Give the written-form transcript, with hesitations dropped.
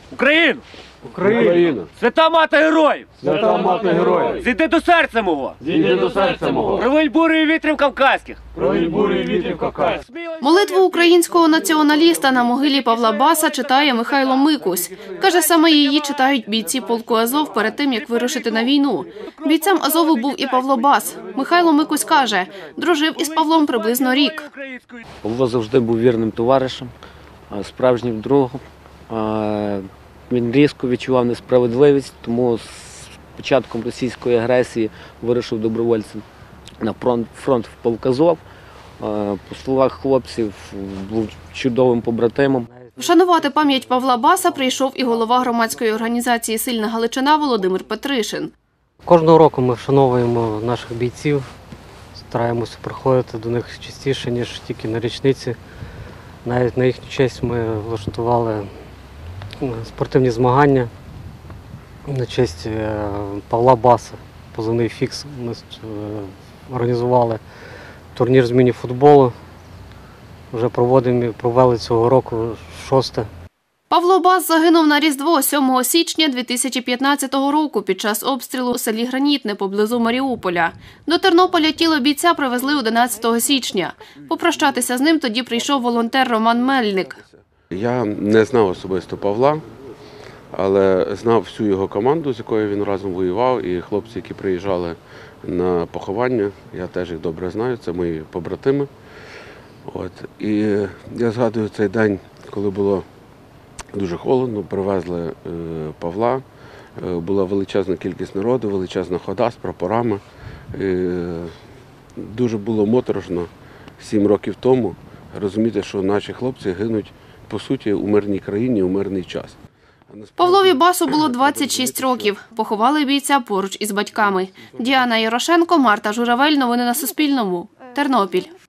Україну! Україна! Свята мати героїв! Свята мати героїв! Зійди до серця мого! Зійди до серця мого! Провинь бурю вітрів кавказьких! Провінь бурю вітрів кавказьких! Молитву українського націоналіста на могилі Павла Баса читає Михайло Микусь. Каже, саме її читають бійці полку Азов перед тим, як вирушити на війну. Бійцем Азову був і Павло Бас. Михайло Микусь каже, дружив із Павлом приблизно рік. Павло завжди був вірним товаришем, справжнім другом. Він різко відчував несправедливість, тому з початком російської агресії вирушив добровольцем на фронт в полк Азов. По словах хлопців, був чудовим побратимом. Вшанувати пам'ять Павла Баса прийшов і голова громадської організації «Сильна Галичина» Володимир Петришин. Кожного року ми вшановуємо наших бійців, стараємося приходити до них частіше, ніж тільки на річниці. Навіть на їхню честь ми влаштували спортивні змагання на честь Павла Баса, позивний «Фікс». Ми організували турнір з міні-футболу. Вже провели цього року 6-те. Павло Бас загинув на Різдво 7 січня 2015 року під час обстрілу у селі Гранітне поблизу Маріуполя. До Тернополя тіло бійця привезли 11 січня. Попрощатися з ним тоді прийшов волонтер Роман Мельник. Я не знав особисто Павла, але знав всю його команду, з якою він разом воював, і хлопці, які приїжджали на поховання, я теж їх добре знаю, це мої побратими. І я згадую цей день, коли було дуже холодно, привезли Павла, була величезна кількість народу, величезна хода з прапорами. Дуже було моторошно 7 років тому розуміти, що наші хлопці гинуть, по суті, у мирній країні, у мирний час. Павлові Басу було 26 років. Поховали бійця поруч із батьками. Діана Ярошенко, Марта Журавель. Новини на Суспільному. Тернопіль.